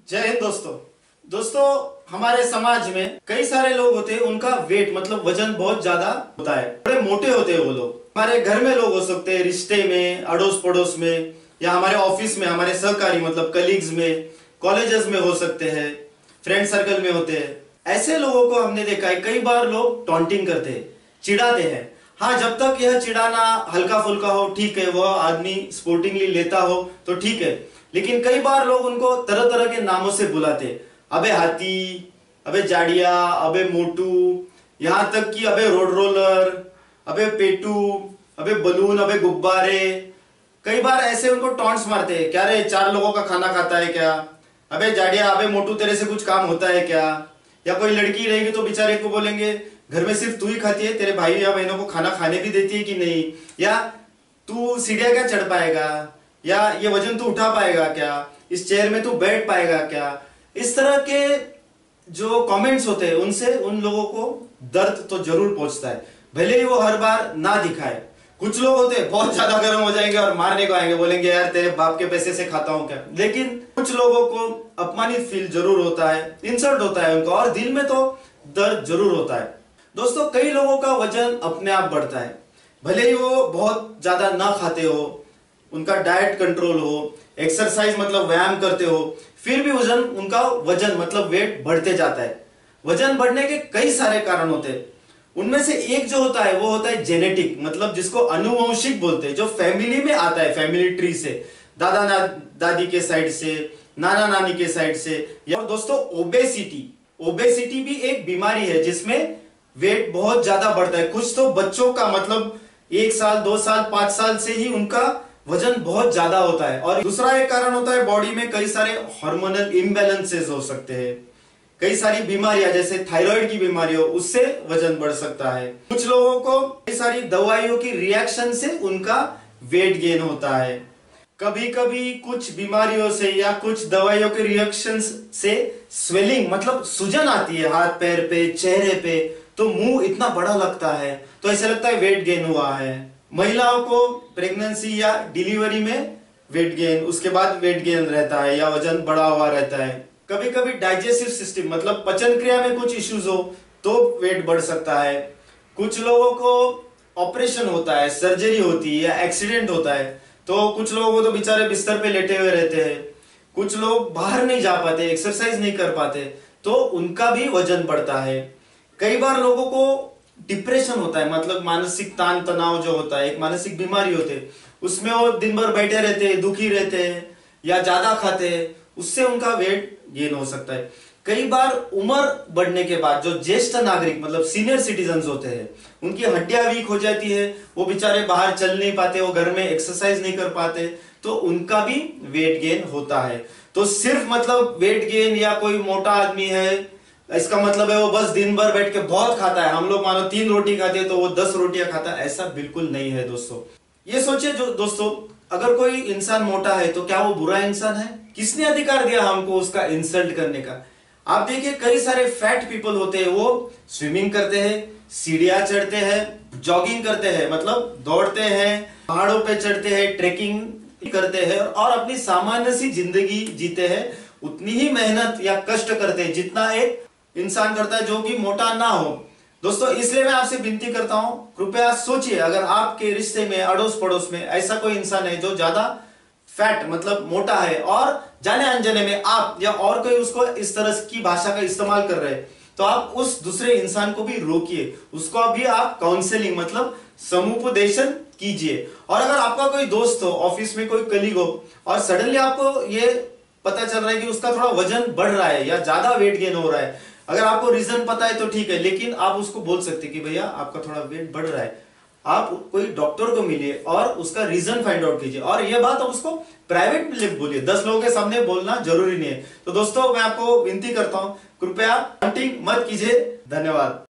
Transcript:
जय हिंद दोस्तों। दोस्तों, हमारे समाज में कई सारे लोग होते हैं, उनका वेट मतलब वजन बहुत ज्यादा होता है, बड़े मोटे होते हैं वो लोग। हमारे घर में लोग हो सकते हैं, रिश्ते में, अड़ोस पड़ोस में, या हमारे ऑफिस में, हमारे सहकारी मतलब कलीग्स में, कॉलेजेस में हो सकते हैं, फ्रेंड सर्कल में होते हैं। ऐसे लोगों को हमने देखा है, कई बार लोग टॉन्टिंग करते हैं, चिढ़ाते हैं। हाँ, जब तक यह चिढ़ाना हल्का फुल्का हो ठीक है, वह आदमी स्पोर्टिंगली लेता हो तो ठीक है। लेकिन कई बार लोग उनको तरह तरह के नामों से बुलाते, अबे हाथी, अबे जाड़िया, अबे मोटू, यहां तक कि अबे रोड रोलर, अबे पेटू, अबे बलून, अबे गुब्बारे। कई बार ऐसे उनको टॉन्ट्स मारते हैं, क्या रे 4 लोगों का खाना खाता है क्या, अबे जाड़िया, अबे मोटू, तेरे से कुछ काम होता है क्या। या कोई लड़की रहेगी तो बेचारे को बोलेंगे, घर में सिर्फ तू ही खाती है, तेरे भाई या बहनों को खाना खाने भी देती है कि नहीं, या तू सीढ़ियां क्या चढ़ पाएगा, या ये वजन तू उठा पाएगा क्या, इस चेयर में तू बैठ पाएगा क्या। इस तरह के जो कमेंट्स होते हैं उनसे उन लोगों को दर्द तो जरूर पहुंचता है, भले ही वो हर बार ना दिखाए। कुछ लोग होते हैं बहुत ज्यादा गर्म हो जाएंगे और मारने को आएंगे, बोलेंगे यार तेरे बाप के पैसे से खाता हूं क्या। लेकिन कुछ लोगों को अपमानित फील जरूर होता है, इंसल्ट होता है उनको, और दिल में तो दर्द जरूर होता है। दोस्तों, कई लोगों का वजन अपने आप बढ़ता है, भले ही वो बहुत ज्यादा ना खाते हो, उनका डाइट कंट्रोल हो, एक्सरसाइज मतलब व्यायाम करते हो, फिर भी उनका वजन मतलब वेट बढ़ते जाता है। वजन बढ़ने के कई सारे कारण होते हैं, उनमें से एक जो होता है वो होता है जेनेटिक, मतलब जिसको अनुवंशिक बोलते हैं, जो फैमिली में आता है, फैमिली ट्री से, दादा दादी के साइड से, नाना नानी के साइड से। या दोस्तों, ओबेसिटी भी एक बीमारी है जिसमें वेट बहुत ज्यादा बढ़ता है। कुछ तो बच्चों का मतलब 1 साल 2 साल 5 साल से ही उनका वजन बहुत ज्यादा होता है। और दूसरा एक कारण होता है, बॉडी में कई सारे हार्मोनल इम्बैलेंसेस हो सकते हैं, कई सारी बीमारियां जैसे थायराइड की बीमारी हो, उससे वजन बढ़ सकता है। कुछ लोगों को कई सारी दवाइयों की रिएक्शन से उनका वेट गेन होता है। कभी कभी कुछ बीमारियों से या कुछ दवाइयों के रिएक्शन से स्वेलिंग मतलब सूजन आती है हाथ पैर पे, चेहरे पे, तो मुंह इतना बड़ा लगता है, तो ऐसा लगता है वेट गेन हुआ है। महिलाओं को प्रेगनेंसी या डिलीवरी में वेट गेन, उसके बाद वेट गेन रहता है या वजन बढ़ा हुआ रहता है। कभी कभी डाइजेस्टिव सिस्टम मतलब पचन क्रिया में कुछ इश्यूज हो तो वेट बढ़ सकता है। कुछ लोगों को ऑपरेशन होता है, सर्जरी होती है या एक्सीडेंट होता है, तो कुछ लोगों को तो बेचारे बिस्तर पे लेटे हुए रहते हैं। कुछ लोग बाहर नहीं जा पाते, एक्सरसाइज नहीं कर पाते, तो उनका भी वजन बढ़ता है। कई बार लोगों को डिप्रेशन होता है, मतलब मानसिक तान तनाव जो होता है, एक मानसिक बीमारी होती है, उसमें वो दिन भर बैठे रहते हैं, दुखी रहते हैं या ज्यादा खाते हैं, उससे उनका वेट गेन हो सकता है। कई बार उम्र बढ़ने के बाद जो ज्येष्ठ नागरिक मतलब सीनियर सिटीजन्स होते हैं, उनकी हड्डियां वीक हो जाती है, वो बेचारे बाहर चल नहीं पाते, वो घर में एक्सरसाइज नहीं कर पाते, तो उनका भी वेट गेन होता है। तो सिर्फ मतलब वेट गेन या कोई मोटा आदमी है इसका मतलब है वो बस दिन भर बैठ के बहुत खाता है, हम लोग मानो 3 रोटी खाते हैं तो वो 10 रोटियां खाता है, ऐसा बिल्कुल नहीं है। दोस्तों, ये सोचिए जो दोस्तों, अगर कोई इंसान मोटा है तो क्या वो बुरा इंसान है? किसने अधिकार दिया हमको उसका इंसल्ट करने का? आप देखिए, कई सारे फैट पीपल होते हैं, वो स्विमिंग करते हैं, सीढ़ियां चढ़ते हैं, जॉगिंग करते हैं मतलब दौड़ते हैं, पहाड़ों पे चढ़ते हैं, ट्रेकिंग करते हैं और अपनी सामान्य सी जिंदगी जीते हैं। उतनी ही मेहनत या कष्ट करते हैं जितना एक इंसान करता है जो कि मोटा ना हो। दोस्तों, इसलिए मैं आपसे विनती करता हूं, कृपया सोचिए, अगर आपके रिश्ते में, अड़ोस पड़ोस में ऐसा कोई इंसान है जो ज्यादा फैट मतलब मोटा है और जाने अनजाने में आप या और कोई उसको इस तरह की भाषा का इस्तेमाल कर रहे हैं, तो आप उस दूसरे इंसान को भी रोकिए, उसको भी आप काउंसलिंग मतलब समुपदेशन कीजिए। और अगर आपका कोई दोस्त हो, ऑफिस में कोई कलीग हो और सडनली आपको ये पता चल रहा है कि उसका थोड़ा वजन बढ़ रहा है या ज्यादा वेट गेन हो रहा है, अगर आपको रीजन पता है तो ठीक है, लेकिन आप उसको बोल सकते कि भैया आपका थोड़ा वेट बढ़ रहा है, आप कोई डॉक्टर को मिलिए और उसका रीजन फाइंड आउट कीजिए। और यह बात आप उसको प्राइवेट में बोलिए, 10 लोगों के सामने बोलना जरूरी नहीं है। तो दोस्तों, मैं आपको विनती करता हूं, कृपया टॉन्टिंग मत कीजिए। धन्यवाद।